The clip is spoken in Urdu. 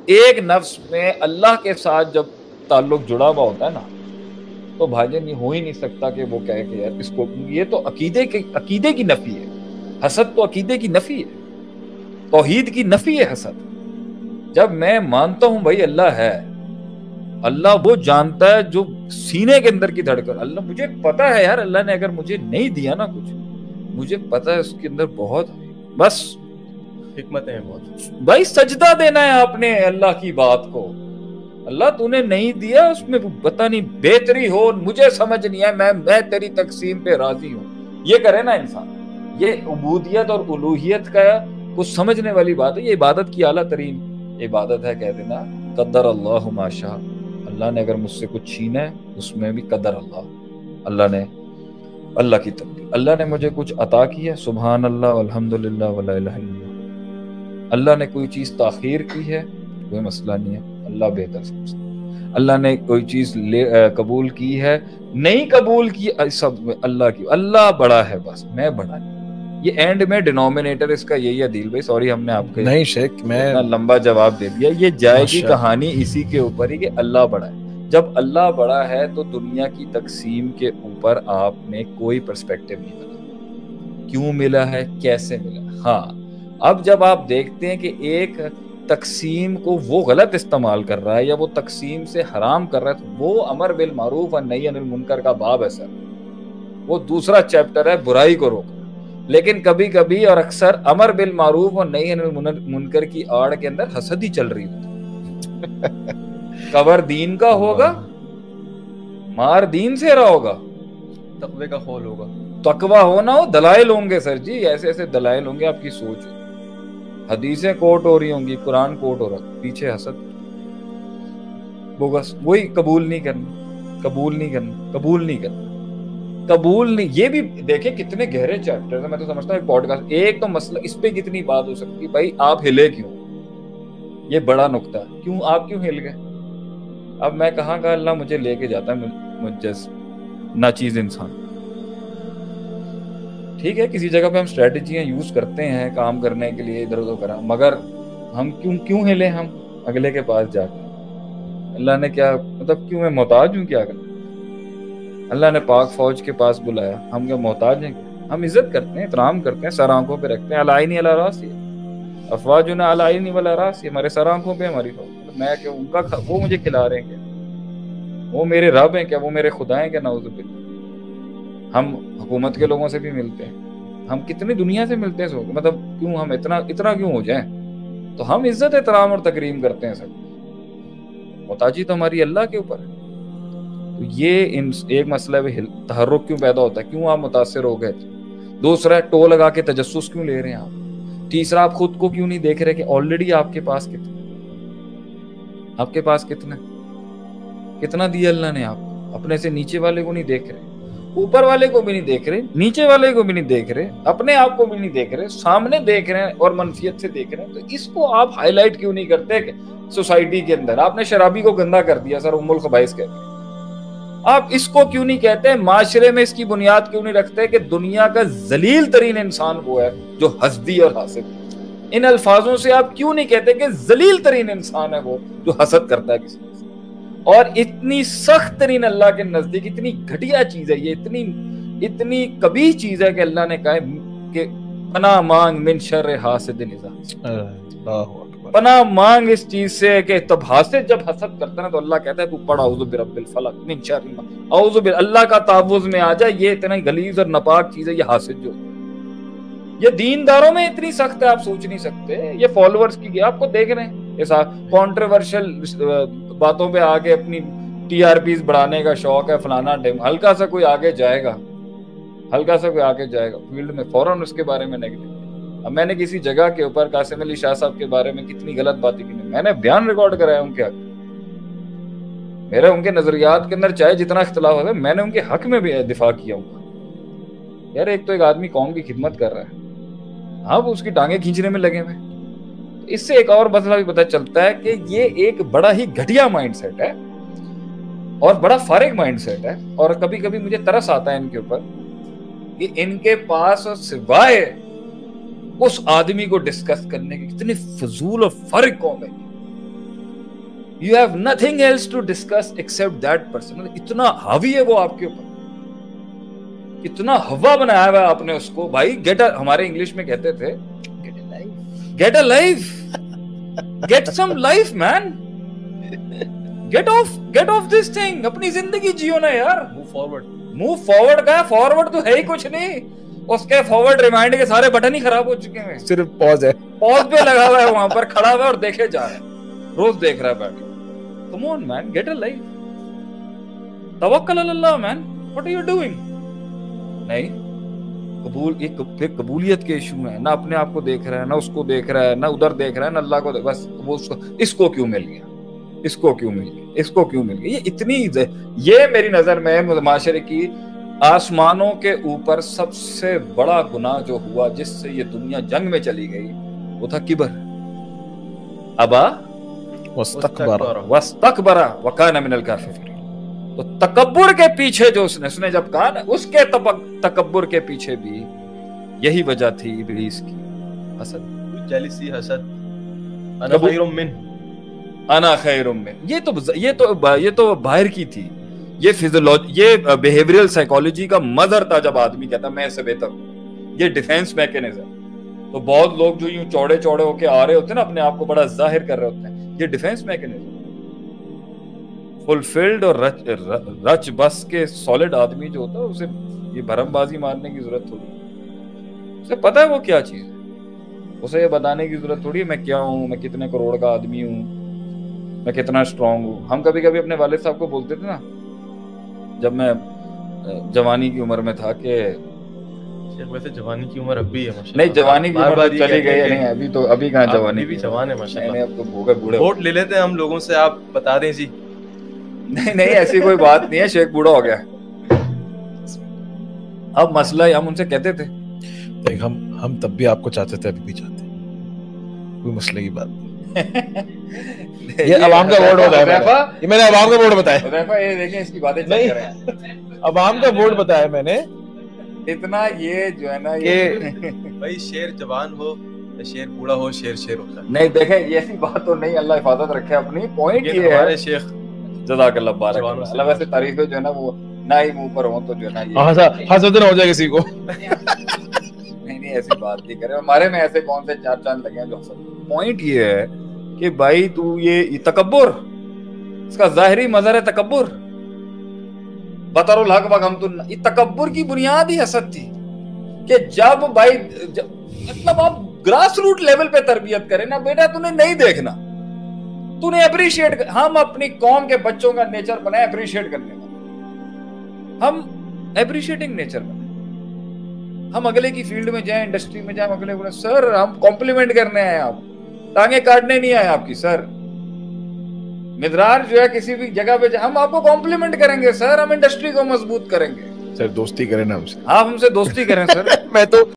ایک نفس میں اللہ کے ساتھ جب تعلق جڑا ہوا ہوتا ہے نا تو بھائی جان یہ ہو ہی نہیں سکتا کہ وہ کہے کہ یار اس کو، یہ تو عقیدے کی نفی ہے. حسد تو عقیدے کی نفی ہے، توحید کی نفی ہے حسد. جب میں مانتا ہوں بھائی اللہ ہے، اللہ وہ جانتا ہے جو سینے کے اندر کی دھڑکن. اللہ مجھے پتا ہے یار، اللہ نے اگر مجھے نہیں دیا نا کچھ، مجھے پتا ہے اس کے اندر بہت بس حکمتیں ہیں بہت. بھائی سجدہ دینا ہے آپ نے اللہ کی بات کو. اللہ تو نے نہیں دیا، اس میں پتہ نہیں بہتری ہو، مجھے سمجھ نہیں ہے، میں تیری تقسیم پہ راضی ہوں. یہ کرے نا انسان، یہ عبودیت اور الوہیت کا کچھ سمجھنے والی بات ہے. یہ عبادت کی اعلیٰ ترین عبادت ہے. کہہ دینا قدر اللہ ما شاء. اللہ نے اگر مجھ سے کچھ چھینا ہے اس میں بھی قدر اللہ نے، اللہ کی تقدیر. اللہ نے مجھے کچھ عطا کی ہے، سبحان اللہ والحمدللہ ولا الہ الا اللہ. اللہ نے کوئی چیز تاخیر کی ہے، کوئی مسئلہ نہیں ہے، اللہ بہتر سمجھتا. اللہ نے کوئی چیز قبول کی ہے، نہیں قبول کی، سب اللہ کی. اللہ بڑا ہے، بس میں بڑا نہیں. یہ اینڈ میں ڈینومینیٹر اس کا یہی ہے. دل بھائی سوری ہم نے آپ کو نہیں شیخ میں اتنا لمبا جواب دے دیا. یہ جائے گی کہانی اسی کے اوپر ہی کہ اللہ بڑا ہے. جب اللہ بڑا ہے تو دنیا کی تقسیم کے اوپر آپ نے کوئی پرسپیکٹیو نہیں بنا. کیوں ملا ہے، کیسے ملا. ہاں اب جب آپ دیکھتے ہیں کہ ایک تقسیم کو وہ غلط استعمال کر رہا ہے یا وہ تقسیم سے حرام کر رہا ہے، تو وہ امر بالمعروف اور نہی عن المنکر کا باب ہے سر. وہ دوسرا چیپٹر ہے برائی کو روکنا. لیکن کبھی کبھی اور اکثر امر بالمعروف اور نہی عن المنکر کی آڑ کے اندر حسد ہی چل رہی ہوتی. قبر دین کا ہوگا، مار دین سے رہا ہوگا، تقوی کا خول ہوگا. تقوی ہونا ہو، دلائل ہوں گے سر جی، ایسے ایسے دلائل ہوں گے. آپ کی سوچ، حدیثیں کوٹ ہو رہی ہوں گی، قرآن کوٹ ہو رہا، پیچھے حسد بس وہی قبول نہیں کرنا، قبول نہیں کرنا، قبول نہیں کرنا، قبول نہیں. یہ بھی دیکھیں کتنے گہرے چیپٹر ہیں. میں تو سمجھتا ہوں ایک پوڈ کاسٹ، ایک تو مسئلہ اس پہ کتنی بات ہو سکتی ہے. بھائی آپ ہلے کیوں، یہ بڑا نقطہ ہے. کیوں آپ کیوں ہل گئے؟ اب میں کہاں کا اللہ مجھے لے کے جاتا ہے مجھس ناچیز انسان. ٹھیک ہے کسی جگہ پہ ہم اسٹریٹجیاں یوز کرتے ہیں کام کرنے کے لیے ادھر ادھر کرا، مگر ہم کیوں ہلے ہم اگلے کے پاس جا کے. اللہ نے کیا مطلب، کیوں میں محتاج ہوں کیا کرنا. اللہ نے پاک فوج کے پاس بلایا، ہم کیا محتاج ہیں؟ ہم عزت کرتے ہیں، احترام کرتے ہیں، سر آنکھوں پہ رکھتے ہیں. علائنی علی راسی افواجنا علائنی ولا راسی، ہمارے سر آنکھوں پہ ہماری فوج. میں کہ ان کا وہ مجھے کھلا رہے ہیں کیا، وہ میرے رب ہیں کیا، وہ میرے خدا ہیں کیا، نعوذ باللہ. ہم حکومت کے لوگوں سے بھی ملتے ہیں، ہم کتنی دنیا سے ملتے ہیں. مطلب کیوں ہم اتنا کیوں ہو جائیں. تو ہم عزت احترام اور تکریم کرتے ہیں سب. محتاجی تو ہماری اللہ کے اوپر ہے. تو یہ ایک مسئلہ ہے، تحرک کیوں پیدا ہوتا ہے، کیوں آپ متاثر ہو گئے. دوسرا ہے ٹو لگا کے تجسس کیوں لے رہے ہیں آپ. تیسرا آپ خود کو کیوں نہیں دیکھ رہے کہ آلریڈی آپ کے پاس کتنا دیا اللہ نے آپ کو. اپنے سے نیچے والے کو نہیں دیکھ رہے، اوپر والے کو بھی نہیں دیکھ رہے، نیچے والے کو بھی نہیں دیکھ رہے، اپنے آپ کو بھی نہیں دیکھ رہے، سامنے دیکھ رہے ہیں اور منفیت سے دیکھ رہے ہیں. تو اس کو آپ ہائی لائٹ کیوں نہیں کرتے کہ سوسائٹی کے اندر آپ نے شرابی کو گندا کر دیا سر، ام الخبائث کہتے ہیں. آپ اس کو کیوں نہیں کہتے، معاشرے میں اس کی بنیاد کیوں نہیں رکھتے کہ دنیا کا ذلیل ترین انسان وہ ہے جو حسدی اور حاسد. ان الفاظوں سے آپ کیوں نہیں کہتے کہ ذلیل ترین انسان ہے وہ جو حسد کرتا ہے کسی سے. اور اتنی سخت ترین اللہ کے نزدیک اتنی گھٹیا چیز ہے یہ، اتنی قبیح چیز ہے کہ اللہ نے کہا کہ پناہ مانگ من شر حاسد اذا حسد. پناہ مانگ اس چیز سے کہ تب حاسد جب حسد کرتا ہے تو اللہ کہتا ہے تو پڑھ اعوذ برب الفلق من شر ما، اعوذ باللہ اللہ کا تعوذ میں آ جائے. یہ اتنا غلیظ اور ناپاک چیز ہے یہ حاسد جو. یہ دینداروں میں اتنی سخت ہے آپ سوچ نہیں سکتے. یہ فالوورز کی آپ کو دیکھ رہے ہیں ایسا کنٹروورشل باتوں پہ آ کے اپنی ٹی آر پیز بڑھانے کا شوق ہے فلانا ڈیم. ہلکا سا کوئی آگے جائے گا فیلڈ میں فوراً اس کے بارے میں نیگیٹو. اب میں نے کسی جگہ کے اوپر قاسم علی شاہ صاحب کے بارے میں کتنی غلط باتیں کی، میں نے بیان ریکارڈ کرایا ان کے حق. میرا ان کے نظریات کے اندر چاہے جتنا اختلاف ہوتا ہے میں نے ان کے حق میں بھی دفاع کیا ہوں. یار ایک تو ایک آدمی قوم کی خدمت کر رہا ہے، آپ اس کی ٹانگیں کھینچنے میں لگے ہوئے. اس سے ایک اور مسئلہ بھی پتہ چلتا ہے کہ یہ ایک بڑا ہی گھٹیا مائنڈ سیٹ ہے اور بڑا فارغ مائنڈ سیٹ ہے. اور کبھی کبھی مجھے ترس آتا ہے ان کے اوپر کہ ان کے پاس سوائے اس آدمی کو ڈسکس کرنے کی اتنی فضول اور فارغ قوم ہے. You have nothing else to discuss except that person. इतना हावी है वो आपके ऊपर, इतना हवा बनाया हुआ है आपने उसको। भाई गेट अ, हमारे इंग्लिश में कहते थे get a life, get some life man, get off this thing, अपनी जिंदगी जियो ना यार। मूव फॉरवर्ड का फॉरवर्ड तो है ही कुछ नहीं, उसके फॉरवर्ड रिमाइंड के सारे बटन ही खराब हो चुके हैं, सिर्फ पॉज है, पॉज पे लगा हुआ है, वहां पर खड़ा हुआ है और देखे जा रहा है, रोज देख रहा है बैठ। Come on man, get a life, तवक्कल अल्लाह man, what are you doing? नहीं, कबूलियत के इशू में ना अपने आप को देख रहा है, ना उसको देख रहा है, ना उधर देख रहा है, ना अल्लाह को, बस वो उसको, इसको क्यों मिल गया, इसको क्यों मिल गया, इसको क्यों मिल गया। ये इतनी, ये मेरी नजर में माशरे की आसमानों के ऊपर सबसे बड़ा गुनाह जो हुआ, जिससे ये दुनिया जंग में चली गई, वो था किबर। अबा वस्तकबरा वकाना मिनल काफिरीन। तो तकब्बुर के पीछे जो उसने जब कहा ना, उसके तकब्बुर के पीछे भी यही वजह थी इब्लीस की, हसद, जेलसी, हसद, अना खैरुम मिन, अना खैरुम मिन। ये तो बाहर की थी, ये फिजियोलॉजी, ये बिहेवियरल साइकोलॉजी का मदर था। जब आदमी कहता मैं इससे बेहतर हूं, ये डिफेंस मैकेनिज्म। तो बहुत लोग जो यूं चौड़े चौड़े होके आ रहे होते हैं ना, अपने आप को बड़ा जाहिर कर रहे होते हैं, ये डिफेंस मैकेनिज्म। फुलफिल्ड और रच बस के सॉलिड आदमी जो होता है, उसे ये भरमबाजी मारने की जरूरत थोड़ी है, उसे पता है वो क्या चीज है, उसे ये बताने की जरूरत थोड़ी है मैं क्या हूँ, मैं कितने करोड़ का आदमी हूँ, मैं कितना स्ट्रांग हूँ। हम कभी कभी अपने वालिद साहब को बोलते थे ना, जब मैं जवानी की उम्र में था, कि वैसे जवानी की उम्र अभी है माशाल्लाह। नहीं, जवानी की उम्र चली गई है, नहीं अभी तो, अभी कहाँ जवानी, अभी भी जवान है माशाल्लाह। नहीं, अब तो हो गए बूढ़े। वोट ले लेते हैं हम लोगों से, आप बता दें जी। नहीं, ऐसी कोई बात नहीं है, शेख बूढ़ा हो गया। अब मसला हम उनसे कहते थे, देख हम तब भी आपको चाहते थे, अभी भी चाहते हैं, कोई मसले की बात नहीं। ये अवाम का वोट बताया, ये मैंने अवाम का वोट बताया, ये देखें इसकी बातें चल रही हैं, अवाम का वोट बताया मैंने। इतना ये जो है ना, ये भाई शेर जवान हो, शेर बूढ़ा हो, शेर होता है। नहीं देखें, ये ऐसी बात तो नहीं, अल्लाह हिफाजत रखे अपनी। पॉइंट ये है, हमारे शेख जज़ाकल्लाह बारक अल्लाह, वैसे तारीफें जो है ना वो ना ही मुंह पर हो तो जो है ना, ये हसद ना हो जाए किसी को। नहीं ऐसी बात नहीं करे, हमारे में ऐसे कौन से चार चांद लगे हैं जो हसद। पॉइंट ये है कि भाई तू ये तकब्बुर, इसका जाहिरी मजहर है तकब्बुर, बतरुल हक वगमतुन। ये तकब्बुर की बुनियाद ही हसद थी, कि जब भाई मतलब आप ग्रास रूट लेवल पे तरबियत करें ना बेटा, तूने नहीं देखना, तूने अप्रिशिएट। हम अपनी कौम के बच्चों का नेचर बनाए अप्रिशिएट करने का, हम अप्रिशिएटिंग नेचर बनाए। हम अगले की फील्ड में जाएं, इंडस्ट्री में जाएं, अगले बोले सर हम कॉम्प्लीमेंट करने आए, आप टांगे काटने नहीं आए आपकी सर। मिदरार जो है किसी भी जगह पे हम आपको कॉम्प्लीमेंट करेंगे सर, हम इंडस्ट्री को मजबूत करेंगे सर, दोस्ती करें ना हमसे, आप हमसे दोस्ती करें सर। मैं तो